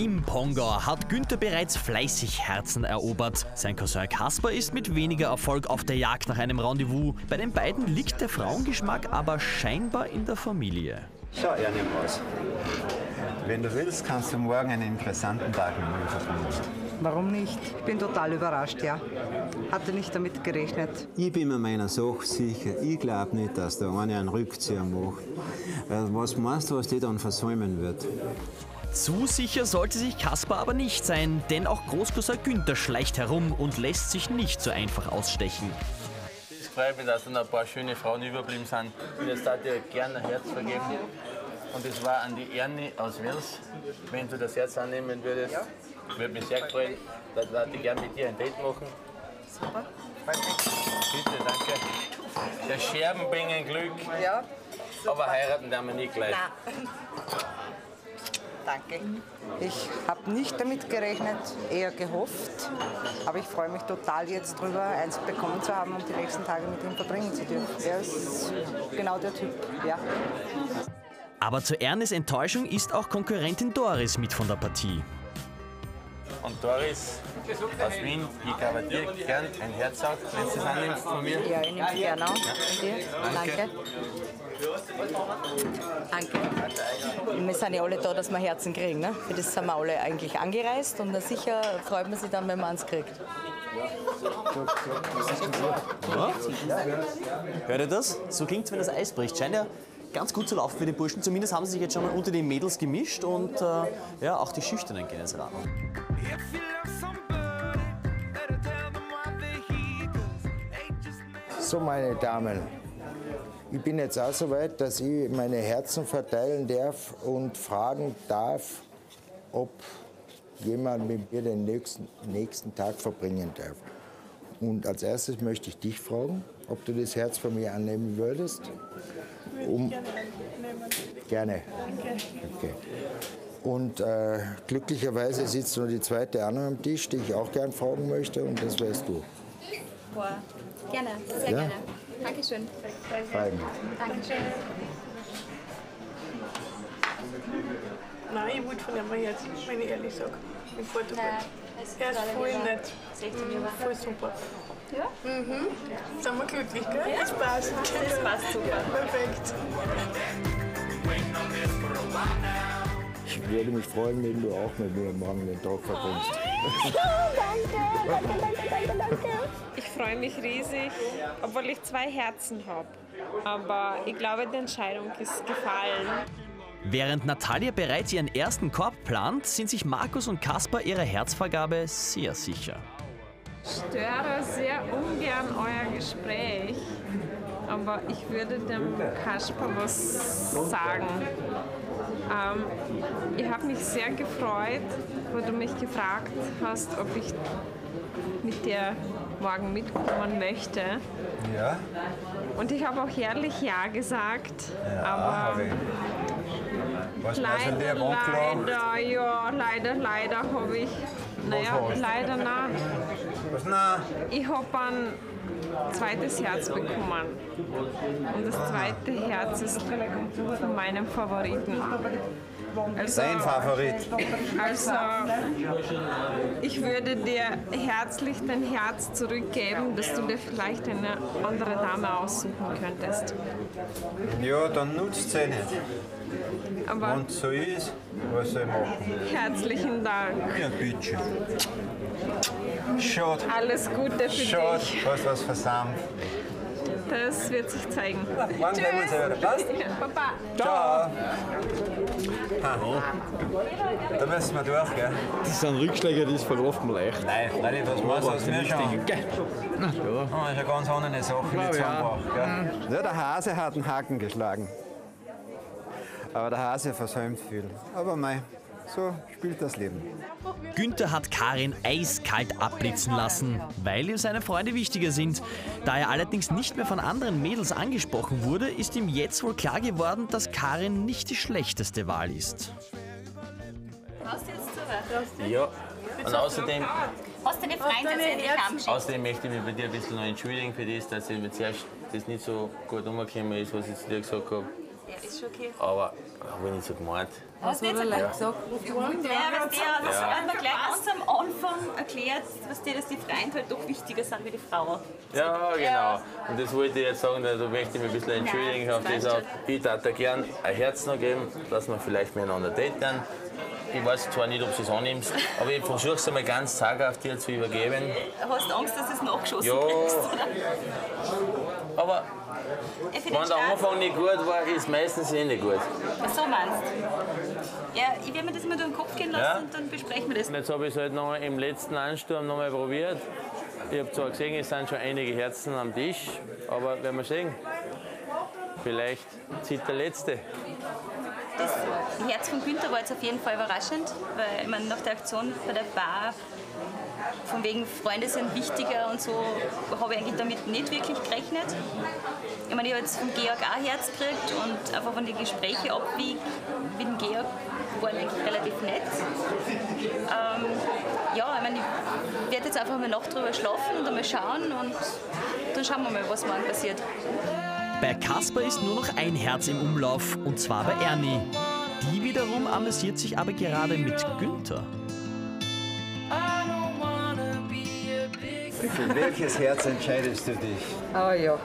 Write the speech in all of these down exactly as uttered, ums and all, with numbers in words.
Im Pongau hat Günther bereits fleißig Herzen erobert. Sein Cousin Kasper ist mit weniger Erfolg auf der Jagd nach einem Rendezvous. Bei den beiden liegt der Frauengeschmack aber scheinbar in der Familie. Schau, Ernie Maus. Wenn du willst, kannst du morgen einen interessanten Tag mit mir verbringen. Warum nicht? Ich bin total überrascht, ja. Hatte nicht damit gerechnet. Ich bin mir meiner Sache sicher. Ich glaube nicht, dass der eine einen Rückzieher macht. Was meinst du, was die dann versäumen wird? Zu sicher sollte sich Kasper aber nicht sein, denn auch Großcousin Günther schleicht herum und lässt sich nicht so einfach ausstechen. Es freut mich, dass da noch ein paar schöne Frauen überblieben sind. Und jetzt darf ich dir gerne ein Herz vergeben. Und das war an die Ernie aus Wels. Wenn du das Herz annehmen würdest, würde mich sehr freuen. Da würde ich gerne mit dir ein Date machen. Super, freut mich. Bitte, danke. Der Scherben bringen Glück. Ja, super. Aber heiraten darf man nicht gleich. Nein. Danke. Ich habe nicht damit gerechnet, eher gehofft. Aber ich freue mich total jetzt drüber, eins bekommen zu haben und die nächsten Tage mit ihm verbringen zu dürfen. Er ist genau der Typ, ja. Aber zu Ernes Enttäuschung ist auch Konkurrentin Doris mit von der Partie. Und Doris aus Wien, ich gebe dir gern ein Herz auf, wenn du es annimmst von mir. Ja, ich nehme es gerne an. Danke. Danke. Wir sind ja alle da, dass wir Herzen kriegen. Ne? Für das sind wir alle eigentlich angereist und sicher freut man sich dann, wenn man eins kriegt. Ja. Hört ihr das? So klingt es, wenn das Eis bricht. Scheint ja ganz gut zu laufen für die Burschen. Zumindest haben sie sich jetzt schon mal unter den Mädels gemischt und äh, ja, auch die Schüchternen gehen jetzt ran. So, meine Damen, ich bin jetzt auch so weit, dass ich meine Herzen verteilen darf und fragen darf, ob jemand mit mir den nächsten, nächsten Tag verbringen darf. Und als erstes möchte ich dich fragen, ob du das Herz von mir annehmen würdest. Um, gerne. Okay. Und äh, glücklicherweise sitzt nur die zweite Anna am Tisch, die ich auch gern fragen möchte, und das wärst du. Boah, gerne, sehr Ja? gerne. Dankeschön. Fein. Dankeschön. Nein, ich wollte von ihm jetzt, wenn ich ehrlich sage. In Portugal. Er ist voll nett. Mhm, voll super. Ja? Mhm. Sind wir glücklich, gell? Ja. Das passt. Das passt super. Perfekt. Ich würde mich freuen, wenn du auch mit mir morgen den Tag verbringst. Danke, danke, danke, danke. Ich freue mich riesig, obwohl ich zwei Herzen habe. Aber ich glaube, die Entscheidung ist gefallen. Während Natalia bereits ihren ersten Korb plant, sind sich Markus und Kasper ihrer Herzvergabe sehr sicher. Ich störe sehr ungern euer Gespräch, aber ich würde dem Kasper was sagen. Ähm, ich habe mich sehr gefreut, wo du mich gefragt hast, ob ich mit dir morgen mitkommen möchte. Ja? Und ich habe auch ehrlich Ja gesagt, Ja, aber was leider, leider, ja, leider, leider habe ich, naja, leider nein. Was na? Ich habe ein zweites Herz bekommen. Und das zweite Herz ist von meinem Favoriten. Also, Dein Favorit? Also, ich würde dir herzlich dein Herz zurückgeben, dass du dir vielleicht eine andere Dame aussuchen könntest. Ja, dann nutzt sie nicht. Aber Und so ist, was soll ich machen? herzlichen Dank. Ja, bitte. Schade. Alles Gute für Schade, dich. hast was versammelt. Das wird sich zeigen. Wann sehen wir uns wieder? Passt? Papa. Ciao. Ha. Da müssen wir durch, gell? Das sind Rückschläge, das verläuft mir leicht. Nein, Leute, was machst du aus mir schon? Na ja. Oh, das ist eine ganz andere Sache, die Ja, zusammengebracht, gell? Ja, der Hase hat einen Haken geschlagen. Aber der Hase versäumt viel. Aber mei, so spielt das Leben. Günther hat Karin eiskalt abblitzen lassen, weil ihm seine Freunde wichtiger sind. Da er allerdings nicht mehr von anderen Mädels angesprochen wurde, ist ihm jetzt wohl klar geworden, dass Karin nicht die schlechteste Wahl ist. Hast du jetzt zu? Ja, und außerdem, Hast du die Freunde endlich angeschickt? außerdem möchte ich mich bei dir ein bisschen noch entschuldigen für das, dass ich mir zuerst das nicht so gut umgekommen ist, was ich zu dir gesagt habe. Ja, ist schon okay. Aber habe ich nicht so gemeint. Was hat er leicht gesagt? Ja, was der, das hat mir gleich ganz am Anfang erklärt, was dir, dass die Freunde halt doch wichtiger sind wie die Frau. Ja, genau. Und das wollte ich jetzt sagen, da möchte ich mich ein bisschen entschuldigen. Auf das auch. Ich würde dir gerne ein Herz noch geben, dass wir vielleicht miteinander daten. Ich weiß zwar nicht, ob du es annimmst, aber ich versuche es einmal ganz zaghaft dir zu übergeben. Hast du Angst, dass du es nachgeschossen Ja, kriegst? aber Ja, für den wenn der Start- Anfang nicht gut war, ist meistens eh nicht gut. Ach so meinst du? Ja, ich werde mir das mal durch den Kopf gehen lassen Ja. und dann besprechen wir das. Und jetzt habe ich es halt noch mal im letzten Ansturm noch mal probiert. Ich habe zwar gesehen, es sind schon einige Herzen am Tisch, aber werden wir sehen. Vielleicht zieht der Letzte. Das Herz von Günther war jetzt auf jeden Fall überraschend, weil ich meine, nach der Aktion bei der Bar, von wegen Freunde sind wichtiger und so, habe ich eigentlich damit nicht wirklich gerechnet. Ich meine, ich habe jetzt vom Georg auch ein Herz gekriegt und einfach von den Gesprächen abwiege mit dem Georg waren eigentlich relativ nett. Ähm, ja, ich meine, ich werde jetzt einfach mal Nacht drüber schlafen und einmal schauen und dann schauen wir mal, was morgen passiert. Bei Kasper ist nur noch ein Herz im Umlauf, und zwar bei Ernie. Die wiederum amüsiert sich aber gerade mit Günther. Für welches Herz entscheidest du dich? Ah ja.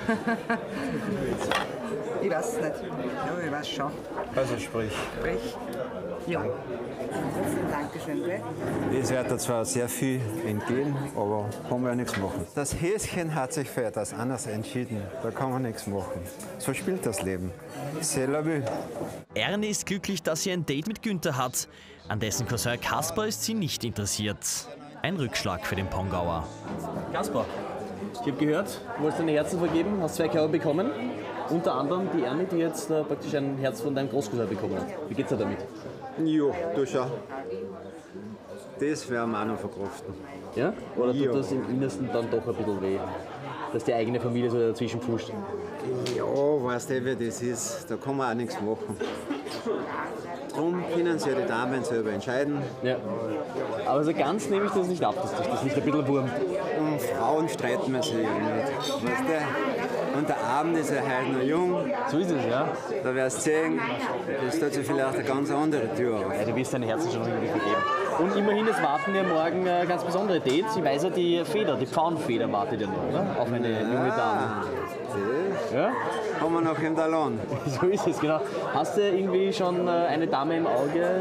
Ich weiß es nicht. Ja, ich weiß schon. Also sprich. Sprich. Ja. Dankeschön, gell? Es wird da zwar sehr viel entgehen, aber kann man ja nichts machen. Das Häschen hat sich für etwas anderes entschieden. Da kann man nichts machen. So spielt das Leben. C'est la vie. Ernie ist glücklich, dass sie ein Date mit Günther hat. An dessen Cousin Kasper ist sie nicht interessiert. Ein Rückschlag für den Pongauer. Kasper, ich habe gehört, du wolltest deine Herzen vergeben, hast zwei Körper bekommen. Unter anderem die Ernie, die jetzt äh, praktisch ein Herz von deinem Großcousin bekommen hat. Wie geht's dir damit? Jo, du schau. Das werden wir auch noch verkraften. Ja? Oder tut Ja. das im Innersten dann doch ein bisschen weh? Dass die eigene Familie so dazwischen pfuscht? Ja, weißt du, wie das ist. Da kann man auch nichts machen. Darum können sich die Damen selber entscheiden. Ja. Aber so ganz nehme ich das nicht ab, dass dich das nicht ein bisschen wurmt. Und Frauen streiten wir sich ja nicht. Weißt du? Und der Abend ist ja heute noch jung. So ist es, ja. Da wirst du sehen, das tut sich vielleicht eine ganz andere Tür auf. Ja, du wirst deine Herzen schon irgendwie vergeben. Und immerhin, es warten ja morgen äh, ganz besondere Dates. Ich weiß ja, die Feder, die Pfauenfeder wartet ja noch, oder? Auf eine junge Dame. Das Ja? haben wir noch im Talon. So ist es, genau. Hast du irgendwie schon äh, eine Dame im Auge?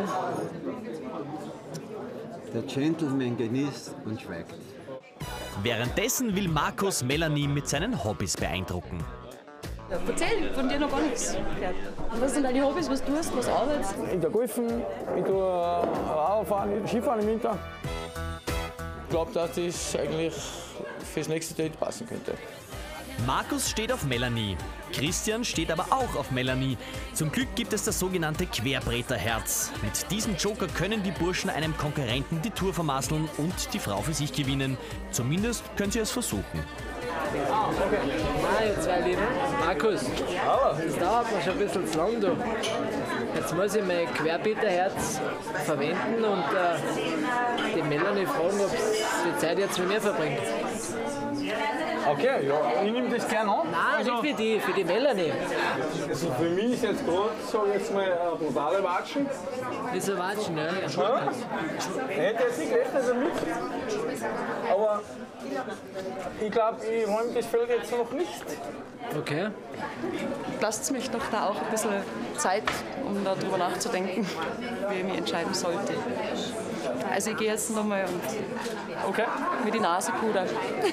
Der Gentleman genießt und schweigt. Währenddessen will Markus Melanie mit seinen Hobbys beeindrucken. Erzähl von dir noch gar nichts. Was sind deine Hobbys, was tust, was arbeitest? Ich tue Golfen, ich tue Radfahren, Skifahren im Winter. Ich glaube, dass das eigentlich fürs nächste Date passen könnte. Markus steht auf Melanie. Christian steht aber auch auf Melanie. Zum Glück gibt es das sogenannte Querbreterherz. Mit diesem Joker können die Burschen einem Konkurrenten die Tour vermasseln und die Frau für sich gewinnen. Zumindest können sie es versuchen. Hi, ihr zwei Lieben. Markus, das dauert mir schon ein bisschen zu lang. Du. Jetzt muss ich mein Querbeterherz verwenden und äh, die Melanie fragen, ob sie die Zeit jetzt mit mir verbringt. Okay, ja, ich nehme das gerne an. Nein, Also- nicht für die, für die Melanie. Also für mich ist jetzt gerade, sag ich jetzt mal, eine brutale Watschen. Wieso watschen, ja? Ja? Ich hätte jetzt nicht gerechnet damit. Aber ich glaube, ich räume das Feld jetzt noch nicht. Okay. Lasst mich doch da auch ein bisschen Zeit, um darüber nachzudenken, wie ich mich entscheiden sollte. Also ich gehe jetzt nochmal und okay. mit die Nase pudern.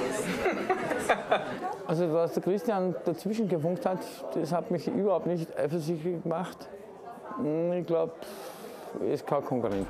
Also, was der Christian dazwischen gefunkt hat, das hat mich überhaupt nicht eifersüchtig gemacht. Ich glaube, er ist kein Konkurrent.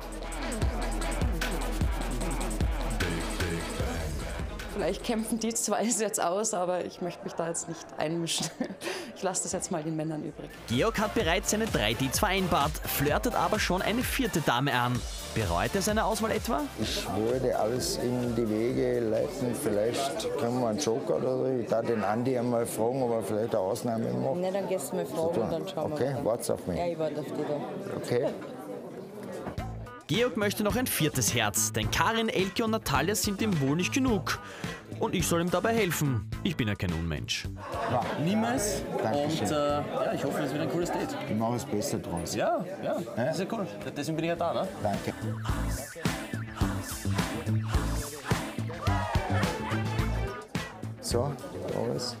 Vielleicht kämpfen die zwei es jetzt aus, aber ich möchte mich da jetzt nicht einmischen. Ich lasse das jetzt mal den Männern übrig. Georg hat bereits seine drei Dates vereinbart, flirtet aber schon eine vierte Dame an. Bereut er seine Auswahl etwa? Ich würde alles in die Wege leiten. Vielleicht können wir einen Joker oder so. Ich darf den Andi einmal fragen, ob er vielleicht eine Ausnahme macht. Ne, dann gehst du mal fragen und dann schauen wir Okay, mal. wart's auf mich. Ja, ich warte auf dich da. Okay. Georg möchte noch ein viertes Herz, denn Karin, Elke und Natalia sind ihm wohl nicht genug. und ich soll ihm dabei helfen. Ich bin ja kein Unmensch. Ja. Niemals. Dankeschön. Und äh, ja, ich hoffe, es wird ein cooles Date. Ich mache es besser draus. Ja, ja, das ist ja cool. Deswegen bin ich ja da, ne? Danke. So, Doris.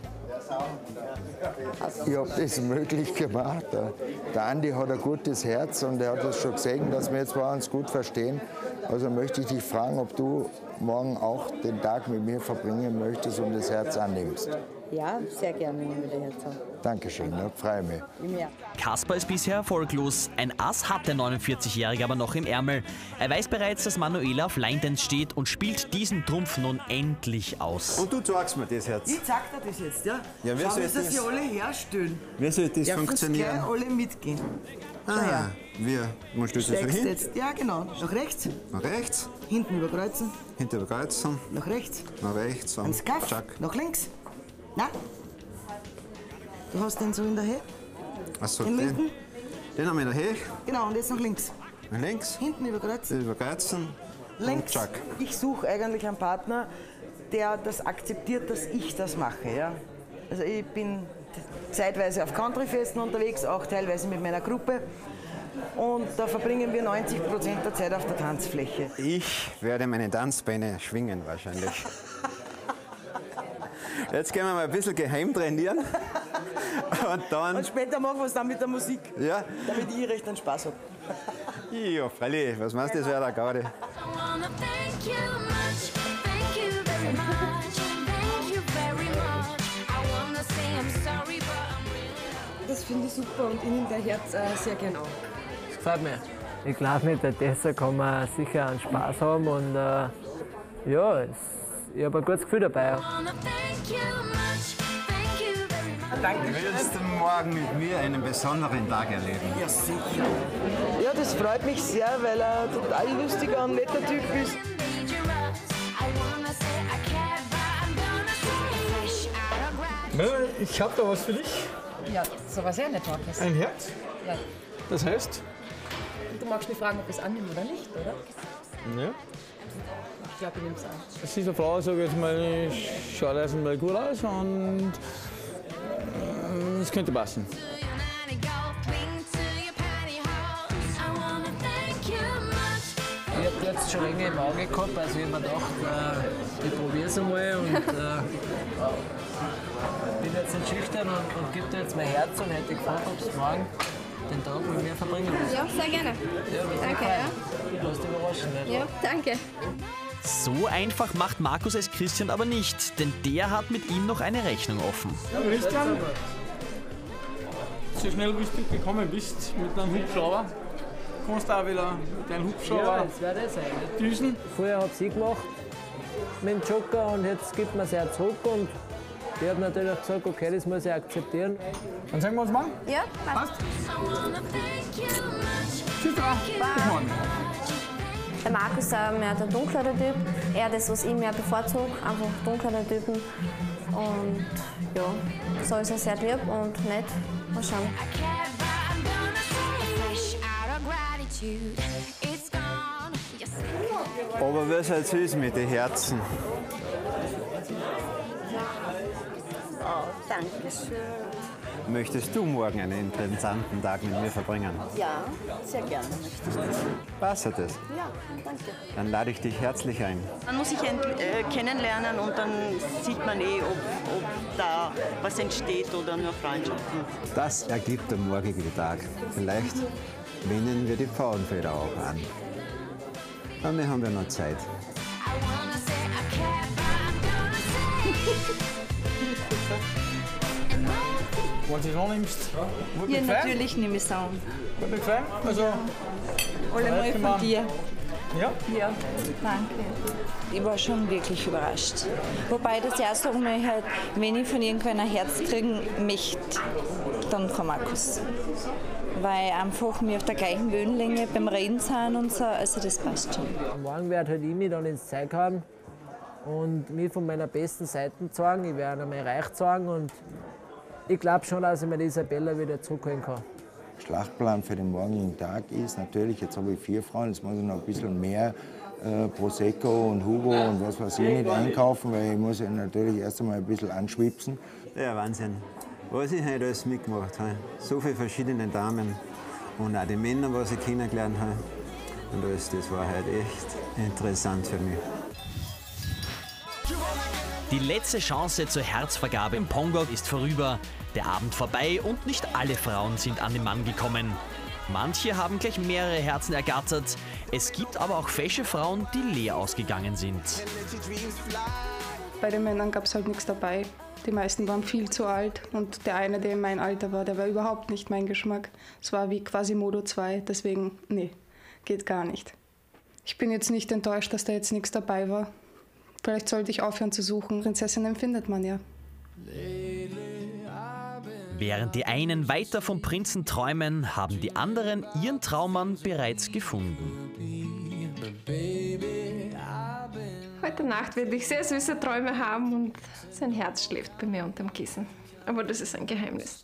Ich habe das möglich gemacht. Der Andi hat ein gutes Herz und er hat es schon gesehen, dass wir zwei uns gut verstehen. Also möchte ich dich fragen, ob du morgen auch den Tag mit mir verbringen möchtest und das Herz annimmst. Ja, sehr gerne nehme ich das Herz an. Dankeschön, da freue ich mich. Kasper ist bisher erfolglos. Ein Ass hat der neunundvierzig-Jährige aber noch im Ärmel. Er weiß bereits, dass Manuela auf Line Dance steht und spielt diesen Trumpf nun endlich aus. Und du zeigst mir das Herz. Ich zeig dir das jetzt, ja? Ja, wie Schau, soll dass das- sie alle herstellen. Wie soll das ja, funktionieren? Gleich alle mitgehen. Schau Ah, her. wie? Musst du das so Steigst hin? jetzt, ja genau, nach rechts, Nach rechts, hinten überkreuzen, hinter der Kreuzen, nach rechts, nach rechts und ans Kaff, tschack. nach links. Nein. Du hast den so in der Höhe, Achso, den den, linken. den haben wir in der Höhe. Genau, und jetzt nach links. Nach links, Hinten überkreuzen, über Kreuzen und links. tschack. Ich suche eigentlich einen Partner, der das akzeptiert, dass ich das mache. Ja? Also ich bin zeitweise auf Countryfesten unterwegs, auch teilweise mit meiner Gruppe. Und da verbringen wir neunzig Prozent der Zeit auf der Tanzfläche. Ich werde meine Tanzbeine schwingen wahrscheinlich. Jetzt gehen wir mal ein bisschen geheim trainieren. Und dann. Und später machen wir es dann mit der Musik, Ja, damit ich recht einen Spaß habe. ja, freilich. Was meinst du, das wäre da gerade? Das finde ich super und ich nehme dein Herz äh, sehr gern auf. Das gefällt mir. Ich glaube, mit der Tessa kann man sicher einen Spaß haben und äh, ja, es, ich habe ein gutes Gefühl dabei. Danke. Du willst morgen mit mir einen besonderen Tag erleben. Ja, sicher. Ja, das freut mich sehr, weil er ein total lustiger und netter Typ ist. Melanie, ich habe da was für dich. Ja, so was sehr nett, Markus. Ein Herz. Ja. Das heißt? Du magst mich fragen, ob ich es annehme oder nicht, oder? Ja. Ich glaube, ich nehme es an. Das ist eine Frau, sage ich jetzt mal, schaut erstmal gut aus und es könnte passen. Ich habe jetzt schon länger im Auge gehabt, also ich habe mir gedacht, äh, ich probiere es einmal und äh, bin jetzt nicht schüchtern und, und gebe dir jetzt mein Herz und hätte gefragt, ob es morgen den Tag mit mir verbringen willst. Ja, sehr gerne. Ja, Danke, ja. Lass dich überraschen, nicht? Ja, danke. So einfach macht Markus es Christian aber nicht, denn der hat mit ihm noch eine Rechnung offen. Christian, so schnell wie du gekommen bist mit einem Hubschrauber, kannst du auch wieder mit deinem Hubschrauber Ja, das wäre das eigentlich. düsen. Vorher habe ich gemacht mit dem Joker und jetzt gibt man es ja zurück und ich habe natürlich gesagt, okay, das muss ich akzeptieren. Dann sagen wir uns morgen. Ja, passt. Tschüss, bis morgen. Der Markus ist äh, mehr der dunklere Typ, eher das, was ich mehr bevorzuge, einfach dunklere Typen. Und ja, so ist er sehr lieb und nett. Mal schauen. Aber wie soll es ist mit den Herzen? Oh, danke schön. Möchtest du morgen einen interessanten Tag mit mir verbringen? Ja, sehr gerne möchte ich das. Passt das? Ja, danke. Dann lade ich dich herzlich ein. Man muss sich äh, kennenlernen und dann sieht man eh, ob, ob da was entsteht oder nur Freundschaften. Das ergibt der morgige Tag. Vielleicht wenden wir die Pfauenfeder auch an. Aber wir haben ja noch Zeit. Wenn du es annimmst, wird Ja, mich freuen. natürlich nehme ich es an. Wird mich freuen. Also, Allemal vielleicht von können wir- dir. Ja? Ja, danke. Ich war schon wirklich überrascht. Wobei das erste Mal halt, wenn ich von irgendwann ein Herz kriegen möchte, dann von Markus. Weil einfach wir auf der gleichen Wellenlänge beim Reden sind und so, also das passt schon. Morgen werde halt ich mich dann ins Zeug haben und mich von meiner besten Seite zeigen. Ich werde einmal reich zeigen und ich glaube schon, dass ich mir die Isabella wieder zurückholen kann. Schlachtplan für den morgigen Tag ist natürlich, jetzt habe ich vier Frauen, jetzt muss ich noch ein bisschen mehr äh, Prosecco und Hugo und was weiß ich nicht einkaufen, weil ich muss ja natürlich erst einmal ein bisschen anschwipsen. Ja, Wahnsinn. Was ich heute alles mitgemacht habe. So viele verschiedene Damen und auch die Männer, was ich kennengelernt habe. Und alles, das war halt echt interessant für mich. Die letzte Chance zur Herzvergabe im Pongo ist vorüber. Der Abend vorbei und nicht alle Frauen sind an den Mann gekommen. Manche haben gleich mehrere Herzen ergattert. Es gibt aber auch fesche Frauen, die leer ausgegangen sind. Bei den Männern gab es halt nichts dabei. Die meisten waren viel zu alt und der eine, der in mein Alter war, der war überhaupt nicht mein Geschmack. Es war wie Quasimodo zwei, deswegen, nee, geht gar nicht. Ich bin jetzt nicht enttäuscht, dass da jetzt nichts dabei war. Vielleicht sollte ich aufhören zu suchen. Prinzessinnen findet man ja. Während die einen weiter vom Prinzen träumen, haben die anderen ihren Traummann bereits gefunden. Heute Nacht werde ich sehr süße Träume haben und sein Herz schläft bei mir unterm Kissen. Aber das ist ein Geheimnis.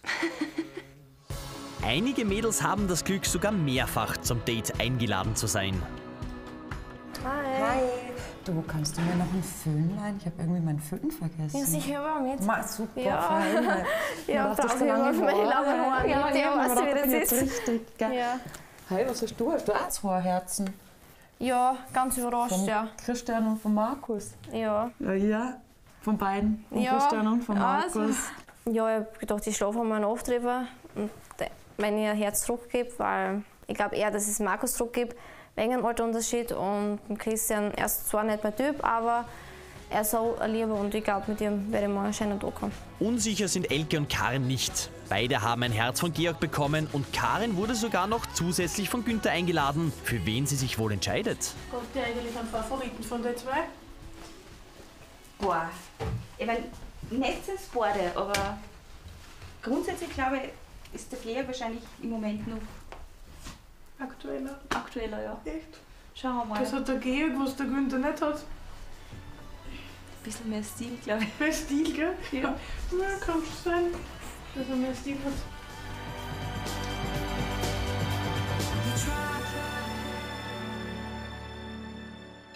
Einige Mädels haben das Glück, sogar mehrfach zum Date eingeladen zu sein. Hi. Hi. Du, kannst du mir noch einen Föhn leihen? Ich habe irgendwie meinen Föhn vergessen. Ja, sicher, warum jetzt? Ma, super, ja. fein. Ja, das brauche ich mal für meine langen Haare. Ja, Der ja, weiß, wie das ist. Richtig, gell? Ja. Hey, was hast du? Hast du auch zwei Herzen? Ja, ganz überrascht, von ja. Christian und von Markus? Ja. Ja, ja. Von beiden? Von ja. Christian und von Markus? Also, ja, ich habe gedacht, ich schlafe einmal Nacht drüber und wenn ich ein Herz zurückgebe, weil ich glaube eher, dass ich es Markus zurückgebe, wegen dem Alterunterschied und Christian, er ist zwar nicht mein Typ, aber er ist so ein Lieber und ich glaube, mit ihm werde ich mal anscheinend ankommen. Unsicher sind Elke und Karin nicht. Beide haben ein Herz von Georg bekommen und Karin wurde sogar noch zusätzlich von Günther eingeladen, für wen sie sich wohl entscheidet. Habt ihr eigentlich einen Favoriten von den zwei? Boah, ich meine, nicht sind es beide, aber grundsätzlich glaube ich, ist der Georg wahrscheinlich im Moment noch aktueller. Aktueller, ja. Echt? Schauen wir mal. Das hat der Georg, was der Günther nicht hat. Ein bisschen mehr Stil, glaube ich. Mehr Stil, gell? Ja. Ja, kann schon sein, dass er mehr Stil hat.